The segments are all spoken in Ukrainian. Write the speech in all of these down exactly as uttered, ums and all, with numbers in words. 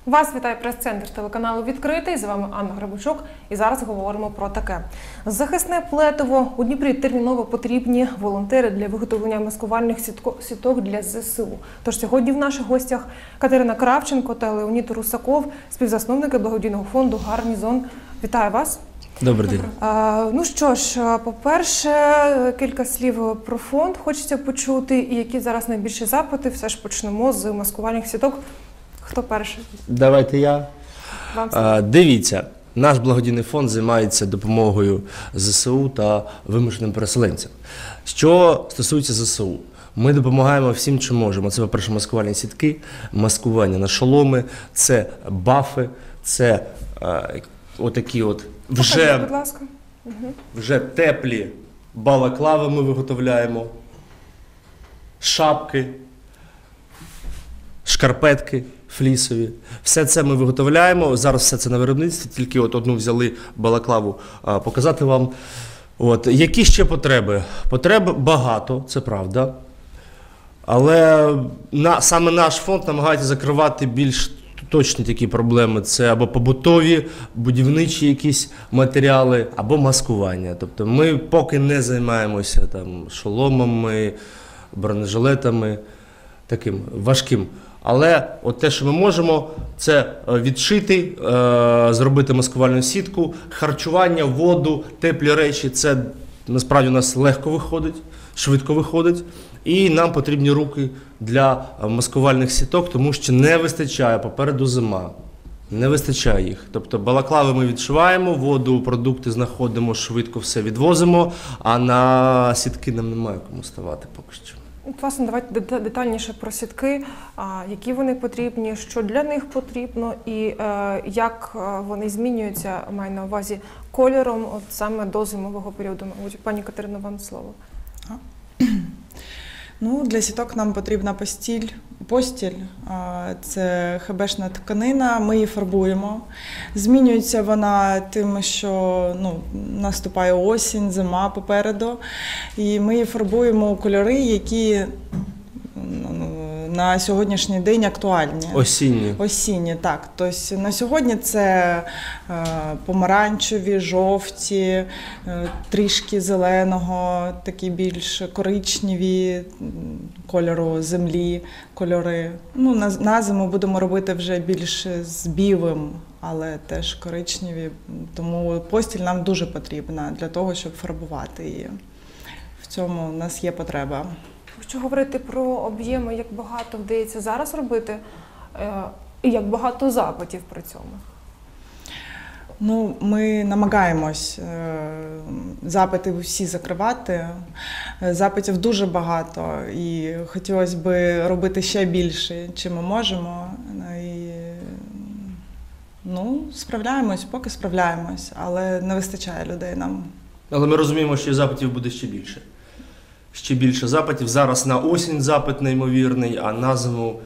Вас вітає прес-центр телеканалу «Відкритий». З вами Анна Грабучок. І зараз говоримо про таке. Захисне плетиво. У Дніпрі терміново потрібні волонтери для виготовлення маскувальних сіток для ЗСУ. Тож сьогодні в наших гостях Катерина Кравченко та Леонід Русаков, співзасновники благодійного фонду «Гарнізон». Вітаю вас. Добрий день. А, ну що ж, по-перше, кілька слів про фонд хочеться почути. І які зараз найбільші запити? Все ж почнемо з маскувальних сіток. Хто перший? Давайте я. Вам а, дивіться, наш благодійний фонд займається допомогою ЗСУ та вимушеним переселенцям. Що стосується ЗСУ, ми допомагаємо всім, чим можемо. Це, по-перше, маскувальні сітки, маскування на шоломи, це бафи, це а, отакі от вже, Покажіть, будь ласка. Угу. вже теплі балаклави ми виготовляємо, шапки, шкарпетки флісові. Все це ми виготовляємо. Зараз все це на виробництві, тільки от одну взяли балаклаву а, показати вам. От. Які ще потреби? Потреб багато, це правда. Але на, саме наш фонд намагається закривати більш точні такі проблеми. Це або побутові, будівничі якісь матеріали, або маскування. Тобто ми поки не займаємося там шоломами, бронежилетами, таким важким. Але от те, що ми можемо, це відшити, зробити маскувальну сітку, харчування, воду, теплі речі. Це насправді у нас легко виходить, швидко виходить. І нам потрібні руки для маскувальних сіток, тому що не вистачає, попереду зима, не вистачає їх. Тобто балаклави ми відшиваємо, воду, продукти знаходимо, швидко все відвозимо, а на сітки нам немає кому ставати поки що. Власне, давайте детальніше про сітки, які вони потрібні, що для них потрібно і як вони змінюються, маю на увазі, кольором от саме до зимового періоду. Пані Катерино, вам слово. Ну, для сіток нам потрібна постіль. Постіль – це хебешна тканина, ми її фарбуємо. Змінюється вона тим, що ну, наступає осінь, зима попереду. І ми її фарбуємо у кольори, які ну, на сьогоднішній день актуальні. Осінні. Осінні, так. Тобто на сьогодні це е, помаранчеві, жовті, е, трішки зеленого, такі більш коричневі, кольору землі, кольори. Ну, на, на зиму будемо робити вже більш з білим, але теж коричневі. Тому постіль нам дуже потрібна для того, щоб фарбувати її. В цьому у нас є потреба. Якщо говорити про об'єми, як багато вдається зараз робити, і як багато запитів при цьому? Ну, ми намагаємось запити всі закривати. Запитів дуже багато і хотілося б робити ще більше, чим ми можемо. І, ну, справляємось, поки справляємось, але не вистачає людей нам. Але ми розуміємо, що запитів буде ще більше. Ще більше запитів. Зараз на осінь запит неймовірний, а на зиму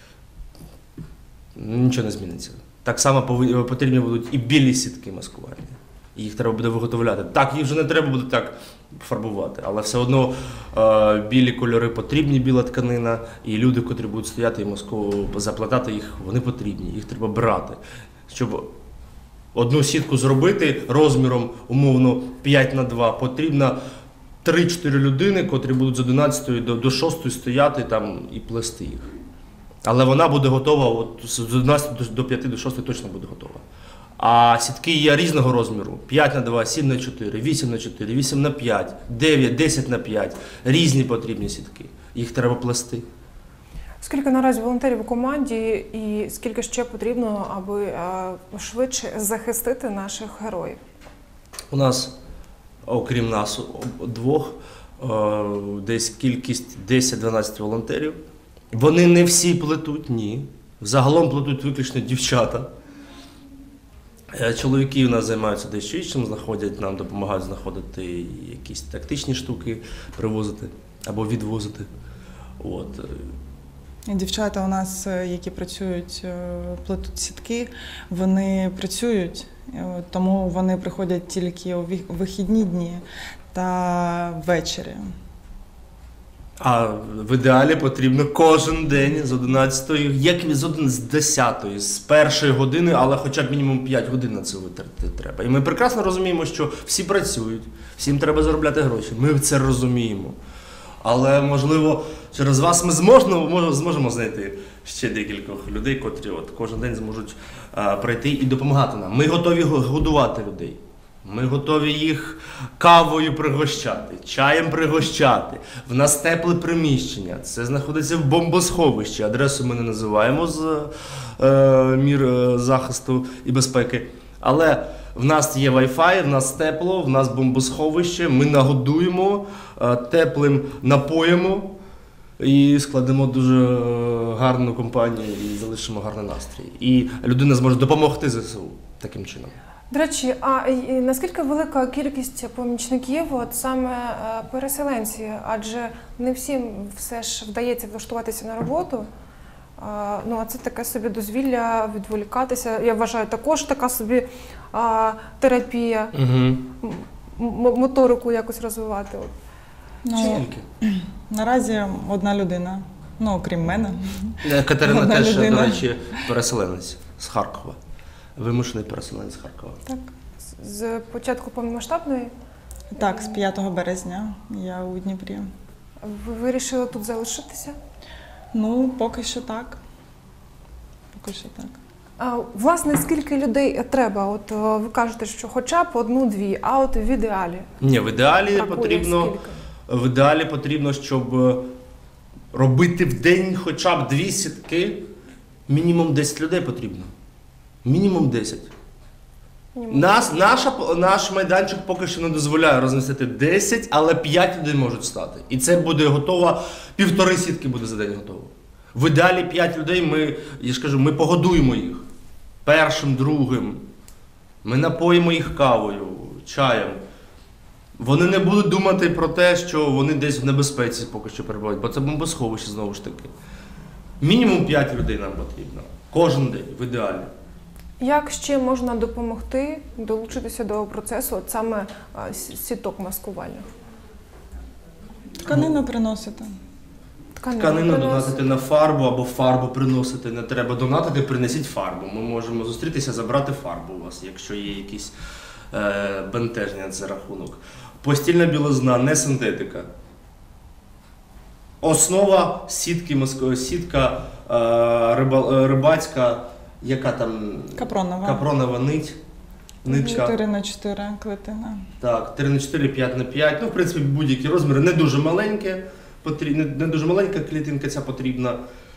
нічого не зміниться. Так само потрібні будуть і білі сітки маскувальні. Їх треба буде виготовляти. Так, їх вже не треба буде так фарбувати, але все одно е, білі кольори потрібні, біла тканина, і люди, котрі будуть стояти і маску заплетати їх, вони потрібні, їх треба брати. Щоб одну сітку зробити розміром, умовно, п'ять на два, потрібно три-чотири людини, котрі будуть з одинадцятої до шостої стояти там і плести їх. Але вона буде готова, от, з одинадцятої до п'яти, до шостої точно буде готова. А сітки є різного розміру. п'ять на два, сім на чотири, вісім на чотири, вісім на п'ять, дев'ять, десять на п'ять. Різні потрібні сітки. Їх треба плести. Скільки наразі волонтерів у команді і скільки ще потрібно, аби а, швидше захистити наших героїв? У нас, окрім нас двох, десь кількість десять-дванадцять волонтерів. Вони не всі плетуть, ні. Загалом плетуть виключно дівчата. Чоловіки у нас займаються дещо іншим, знаходять, нам допомагають знаходити якісь тактичні штуки, привозити або відвозити. От. Дівчата у нас, які працюють, плетуть сітки, вони працюють, тому вони приходять тільки у вихідні дні та ввечері. А в ідеалі потрібно кожен день з одинадцятої, як з один- з десятої, з першої години, але хоча б мінімум п'ять годин на це витратити треба. І ми прекрасно розуміємо, що всі працюють, всім треба заробляти гроші. Ми це розуміємо. Але, можливо, через вас ми зможемо, може- зможемо знайти ще декількох людей, котрі от кожен день зможуть а, прийти і допомагати нам. Ми готові го- годувати людей. Ми готові їх кавою пригощати, чаєм пригощати. В нас тепле приміщення. Це знаходиться в бомбосховищі. Адресу ми не називаємо з е, мір е, захисту і безпеки. Але в нас є Wi-Fi, в нас тепло, в нас бомбосховище. Ми нагодуємо е, теплим напоємо і складемо дуже е, гарну компанію і залишимо гарний настрій. І людина зможе допомогти ЗСУ таким чином. До речі, а і- і наскільки велика кількість помічників, от саме е, переселенці? Адже не всім все ж вдається влаштуватися на роботу. А, ну, а це таке собі дозвілля, відволікатися. Я вважаю, також така собі а, терапія, Угу. м- м- моторику якось розвивати. От. Ну, Скільки? наразі одна людина, ну окрім мене. Е, Катерина Одна теж, людина. до речі, переселенець з Харкова. Вимушений переселенець з Харкова. Так, з- з початку повномасштабної Так, з п'ятого березня я у Дніпрі. ви вирішили тут залишитися. Ну, поки що так. Поки що так. А, власне, скільки людей треба? От е, ви кажете, що хоча б одну-дві, а от в ідеалі Ні, в ідеалі бракує потрібно, скільки? в ідеалі потрібно, щоб е, робити в день хоча б дві сітки, мінімум десять людей потрібно. Мінімум десять. Мінімум. Нас, наша, наш майданчик поки що не дозволяє розмістити десять, але п'ять людей можуть стати. І це буде готово, півтори сітки буде за день готово. В ідеалі п'ять людей ми, я ж кажу, ми погодуємо їх. Першим, другим. Ми напоїмо їх кавою, чаєм. Вони не будуть думати про те, що вони десь в небезпеці поки що перебувають, бо це бомбосховище знову ж таки. Мінімум п'ять людей нам потрібно. Кожен день, в ідеалі. Як ще можна допомогти долучитися до процесу от саме а, с- сіток маскувальних? Тканину приносити. Тканину Тканину приносити? донатити на фарбу або фарбу приносити не треба донатити, принесіть фарбу. Ми можемо зустрітися, забрати фарбу у вас, якщо є якісь е, бентеження на цей рахунок. Постільна білизна, не синтетика. Основа сітки, моско- сітка е, риба- е, рибацька, яка там Капронова. капронова нить. Нитка. чотири на чотири клетина. Так, три на чотири, п'ять на п'ять. Ну, в принципі, будь-які розміри. Не дуже маленьке, потріб- не- не дуже маленька клітинка ця потрібна.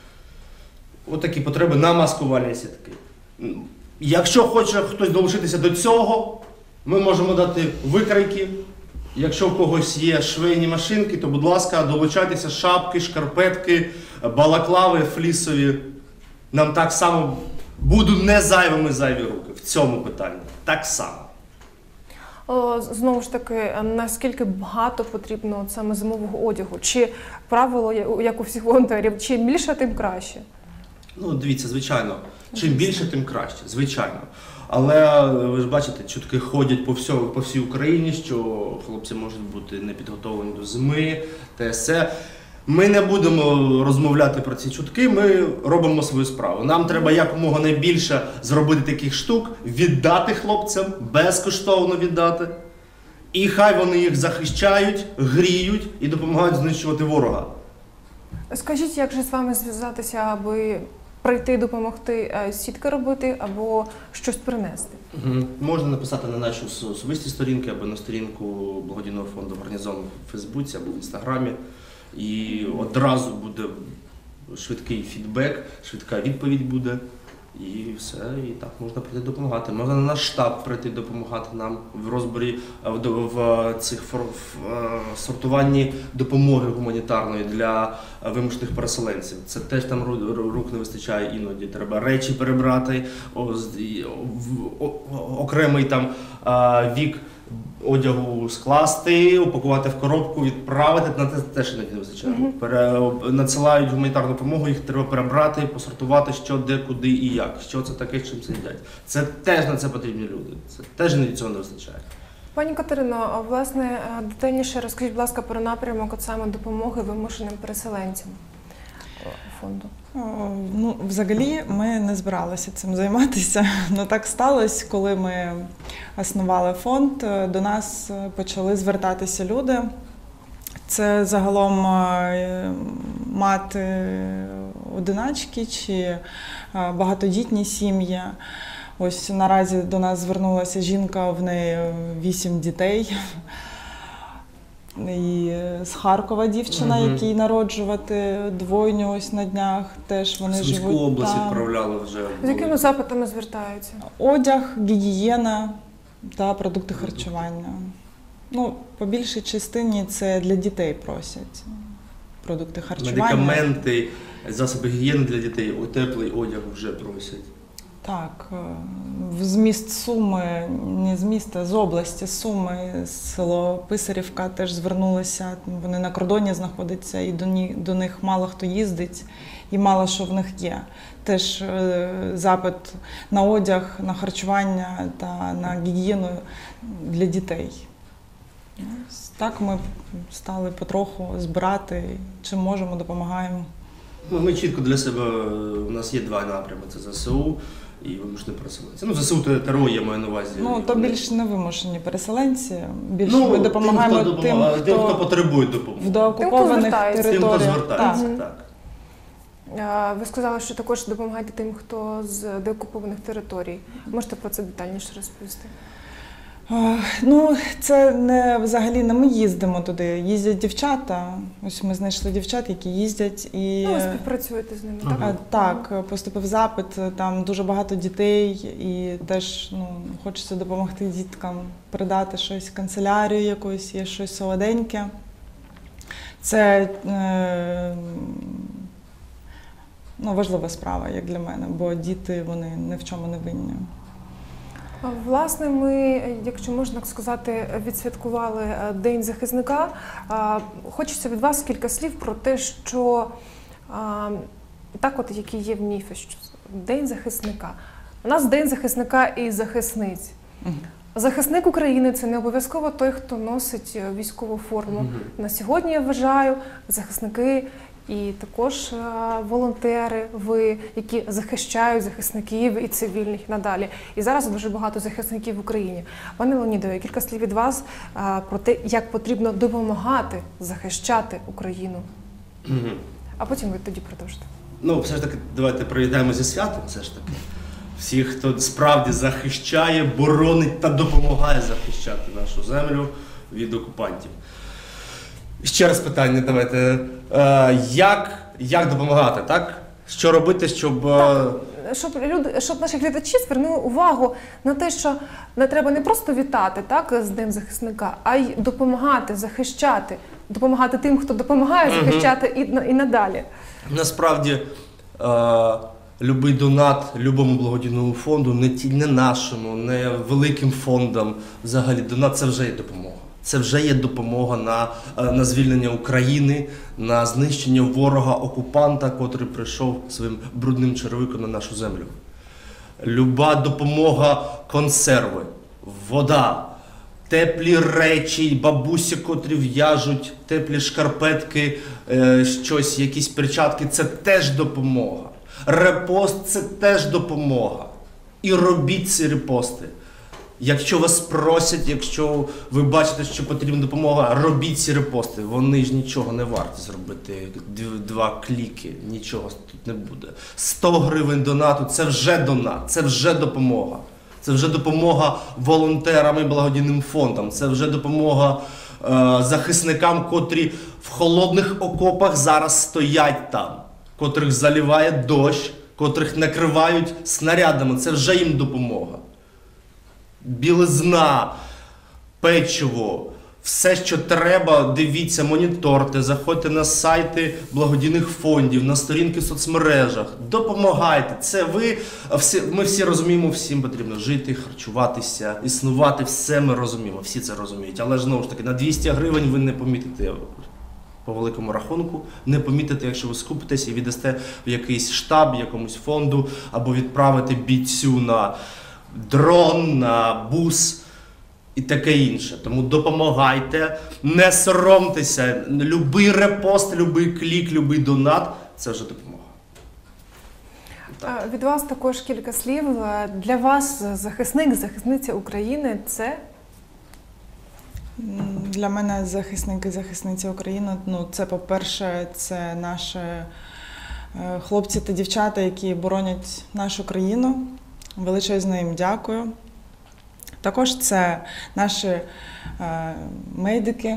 Отакі потреби на маскувальні сітки. Якщо хоче хтось долучитися до цього, ми можемо дати викрайки. Якщо в когось є швейні машинки, то, будь ласка, долучайтеся, шапки, шкарпетки, балаклави, флісові. Нам так само будуть не зайвими зайві руки в цьому питанні. Так само. О, з- знову ж таки, а наскільки багато потрібно от саме зимового одягу? Чи правило, я- як у всіх волонтерів, чим більше, тим краще? Ну, дивіться, звичайно, чим більше, тим краще, звичайно. Але ви ж бачите, чутки ходять по, всьому, по всій Україні, що хлопці можуть бути не підготовлені до зими, те все. Ми не будемо розмовляти про ці чутки, ми робимо свою справу. Нам треба якомога найбільше зробити таких штук, віддати хлопцям, безкоштовно віддати. І хай вони їх захищають, гріють і допомагають знищувати ворога. Скажіть, як же з вами зв'язатися, аби прийти допомогти е, сітки робити або щось принести? Мгм. Можна написати на наші ос- особисті сторінки або на сторінку благодійного фонду «Гарнізон» в Фейсбуці або в Інстаграмі. І одразу буде швидкий фідбек, швидка відповідь буде. І все, і так можна прийти допомагати. Можна на наш штаб прийти допомагати нам в розборі, е, в, до- в цих фор- в, е, сортуванні допомоги гуманітарної для е, вимушених переселенців. Це теж там ру- ру- рук не вистачає іноді. Треба речі перебрати, о, з- і, о, в- о- о- окремий там е, вік одягу скласти, упакувати в коробку, відправити. На це теж іноді не вистачає. Мгм. Пере, надсилають гуманітарну допомогу, їх треба перебрати, посортувати, що, де, куди і як. Що це таке, чим це їдять. Це теж на це потрібні люди. Це теж іноді цього не вистачає. Пані Катерино, а, власне, а, детальніше розкажіть, будь ласка, про напрямок от саме допомоги вимушеним переселенцям а, фонду. О, Ну, взагалі, ми не збиралися цим займатися. Ну так сталося, коли ми основали фонд, до нас почали звертатися люди. Це загалом е, мати одиначки чи е, багатодітні сім'ї. Ось наразі до нас звернулася жінка, в неї вісім дітей. І з Харкова дівчина, Мгм. якій народжувати двойню ось на днях. Теж вони В Сумську живуть область там. відправляли вже. З якими запитами звертаються? Одяг, гігієна та продукти харчування. Ну, по більшій частині це для дітей просять. Продукти харчування. Медикаменти, засоби гігієни для дітей, о, теплий одяг вже просять. Так, е, в зміст Суми, не з міста, з області Суми, село Писарівка теж звернулися. Вони на кордоні знаходяться, і до, ні, до них мало хто їздить, і мало що в них є. Теж е, запит на одяг, на харчування та на гігієну для дітей. Ось так ми стали потроху збирати, чим можемо, допомагаємо. Ну, ми чітко для себе, у нас є два напрями, це ЗСУ і вимушені переселенці. Ну, ЗСУ то ТРО, я маю на увазі. Ну, то більш невимушені переселенці, більш Ну, ми допомагаємо тим, хто, тим, допомагає, хто, тим, хто потребує допомоги. в доокупованих звертається. Тим, хто територіях. звертається, Так. так. А, Ви сказали, що також допомагаєте тим, хто з деокупованих територій. Можете про це детальніше розповісти? Е, Ну, це не взагалі не ми їздимо туди, їздять дівчата. Ось ми знайшли дівчат, які їздять і Ну, ви співпрацюєте з ними, так? Ага. Е, так, поступив запит, там дуже багато дітей, і теж ну, хочеться допомогти діткам передати щось в канцелярію якусь, є щось солоденьке. Це е, ну, важлива справа, як для мене, бо діти вони ні в чому не винні. А, Власне, ми, якщо можна так сказати, відсвяткували е, День захисника. А, Хочеться від вас кілька слів про те, що а, так от, який є в міфі, що День захисника. У нас День захисника і захисниць. Мгм. Захисник України – це не обов'язково той, хто носить е, військову форму. Мгм. На сьогодні, я вважаю, захисники і також е, волонтери, ви, які захищають захисників і цивільних і надалі. І зараз дуже багато захисників в Україні. Пане Леонідове, кілька слів від вас е, про те, як потрібно допомагати захищати Україну. Мгм. А потім ви тоді продовжите. Ну, все ж таки, давайте привітаємо зі святом, все ж таки. Всіх, хто справді захищає, боронить та допомагає захищати нашу землю від окупантів. Ще раз питання давайте. Е, як, як допомагати, так? Що робити, щоб... е, Щоб люди, щоб наші глядачі звернули увагу на те, що не треба не просто вітати так з Днем захисника, а й допомагати, захищати, допомагати тим, хто допомагає Мгм. захищати і, на- і надалі. Насправді, е, любий донат любому благодійному фонду, не, ті, не нашому, не великим фондам, взагалі донат – це вже є допомога. Це вже є допомога на, е, на звільнення України, на знищення ворога-окупанта, котрий прийшов своїм брудним черевиком на нашу землю. Люба допомога – консерви, вода, теплі речі, бабусі, котрі в'яжуть, теплі шкарпетки, е, щось, якісь перчатки – це теж допомога. Репост – це теж допомога. І робіть ці репости. Якщо вас просять, якщо ви бачите, що потрібна допомога, робіть ці репости. Вони ж нічого не варті зробити. Дв- Два кліки, нічого тут не буде. сто гривень донату – це вже донат, це вже допомога. Це вже допомога волонтерам і благодійним фондам. Це вже допомога е, захисникам, котрі в холодних окопах зараз стоять там, котрих заливає дощ, котрих накривають снарядами. Це вже їм допомога. Білизна, печиво, все, що треба, дивіться, моніторте, заходьте на сайти благодійних фондів, на сторінки в соцмережах, допомагайте. Це ви, всі, ми всі розуміємо, всім потрібно жити, харчуватися, існувати, все ми розуміємо, всі це розуміють. Але ж, знову ж таки, на двісті гривень ви не помітите по великому рахунку, не помітите, якщо ви скупитесь і віддасте в якийсь штаб, якомусь фонду, або відправите бійцю на дрон, на бус. і таке інше. Тому допомагайте, не соромтеся. Любий репост, любий клік, любий донат – це вже допомога. Від вас також кілька слів. Для вас захисник, захисниця України – це? Для мене захисник і захисниця України, ну, це, по-перше, це наші хлопці та дівчата, які боронять нашу країну. Величезно їм дякую. Також це наші е, медики,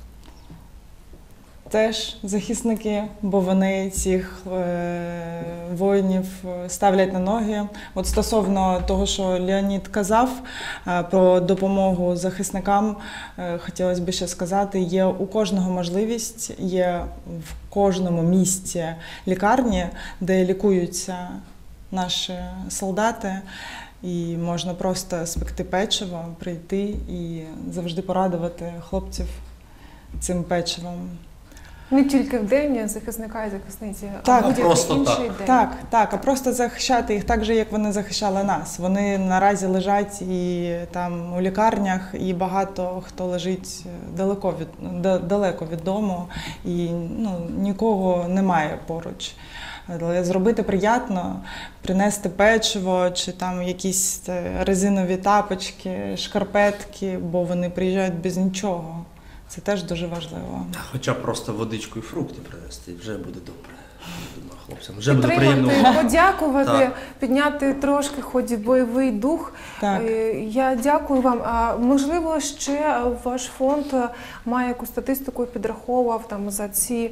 теж захисники, бо вони цих е, воїнів ставлять на ноги. От стосовно того, що Леонід казав е, про допомогу захисникам, е, хотілося б ще сказати, є у кожного можливість, є в кожному місті лікарні, де лікуються наші солдати. І можна просто спекти печиво, прийти і завжди порадувати хлопців цим печивом. Не тільки в день захисника і захисниці, Так, а будь-який просто інший так. день. Так, так, а просто захищати їх так же, як вони захищали нас. Вони наразі лежать і там у лікарнях, і багато хто лежить далеко від, далеко від дому, і ну, нікого немає поруч. Але зробити приємно, принести печиво чи там якісь резинові тапочки, шкарпетки, бо вони приїжджають без нічого. Це теж дуже важливо. Хоча б просто водичку і фрукти принести, і вже буде добре. Думаю, хлопцям. Вже буде приємно. Підтримати, подякувати, Так. підняти трошки хоч бойовий дух. Так. Е, Я дякую вам. А можливо, ще ваш фонд має якусь статистику, підраховував там за ці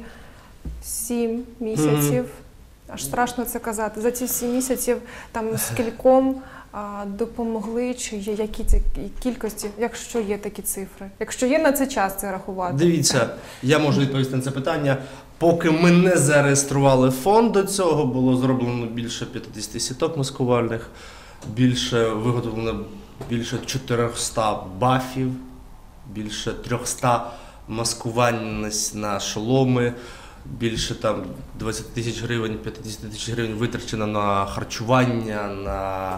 сім місяців. Аж страшно це казати. За ці сім місяців там скільком а, допомогли, чи є які це кількості, якщо є такі цифри. Якщо є на це час це рахувати. Дивіться, я можу відповісти на це питання. Поки ми не зареєстрували фонд до цього, було зроблено більше п'ятдесят сіток маскувальних, більше виготовлено більше чотириста бафів, більше триста маскувань на шоломи, більше там двадцять тисяч гривень, п'ятдесят тисяч гривень витрачено на харчування, на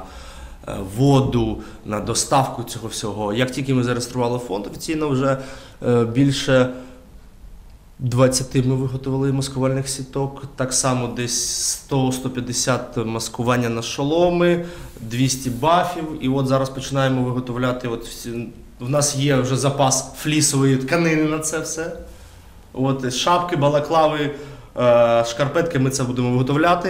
воду, на доставку цього всього. Як тільки ми зареєстрували фонд, офіційно вже більше двадцять ми виготовили маскувальних сіток, так само десь сто - сто п'ятдесят маскування на шоломи, двісті бафів, і от зараз починаємо виготовляти, от всі, в нас є вже запас флісової тканини на це все. От, шапки, балаклави, шкарпетки ми це будемо виготовляти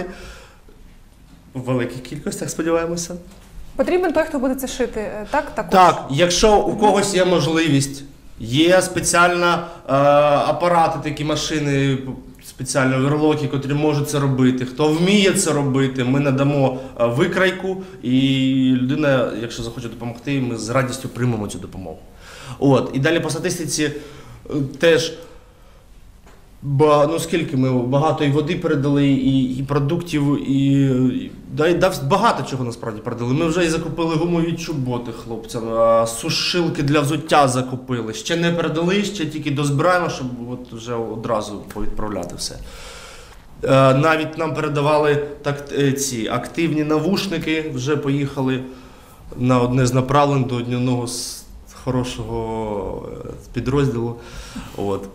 в великих кількостях, сподіваємося. Потрібен той, хто буде це шити, так? Також? Так, якщо у когось є можливість, є спеціальні е, апарати, такі машини, спеціальні верлоки, котрі можуть це робити. Хто вміє це робити, ми надамо викрайку, і людина, якщо захоче допомогти, ми з радістю приймемо цю допомогу. От, і далі по статистиці теж, Ба, ну скільки ми багато і води передали, і, і продуктів, і, і, да, і багато чого насправді передали. Ми вже і закупили гумові чоботи хлопцям, а, сушилки для взуття закупили. Ще не передали, ще тільки дозбираємо, щоб от вже одразу повідправляти все. А, навіть нам передавали так, ці активні навушники, вже поїхали на одне з направлень до одного з хорошого підрозділу. От.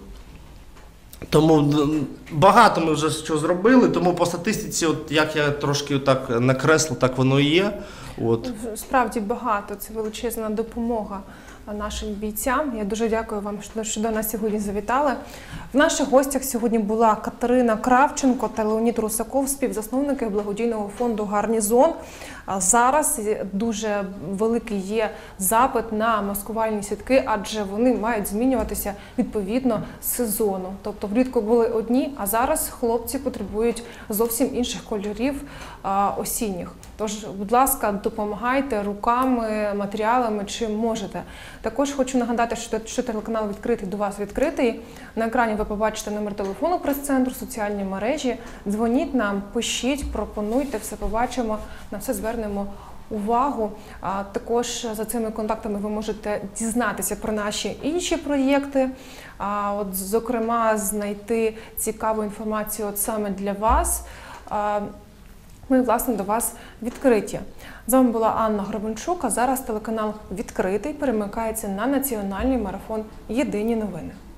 Тому багато ми вже що зробили, тому по статистиці, от як я трошки так накреслив, так воно і є. От. Справді багато, це величезна допомога нашим бійцям. Я дуже дякую вам, що до нас сьогодні завітали. В наших гостях сьогодні була Катерина Кравченко та Леонід Русаков, співзасновники благодійного фонду «Гарнізон». Зараз дуже великий є запит на маскувальні сітки, адже вони мають змінюватися відповідно сезону. Тобто влітку були одні, а зараз хлопці потребують зовсім інших кольорів осінніх. Тож, будь ласка, допомагайте руками, матеріалами, чим можете. Також хочу нагадати, що телеканал «Відкритий» до вас відкритий. На екрані ви побачите номер телефону прес-центру, соціальні мережі. Дзвоніть нам, пишіть, пропонуйте, все побачимо, на все звернемо увагу. А також за цими контактами ви можете дізнатися про наші інші проєкти. А от, зокрема, знайти цікаву інформацію от саме для вас. А, Ми, власне, до вас відкриті. З вами була Анна Гребенчук, а зараз телеканал «Відкритий» перемикається на національний марафон «Єдині новини».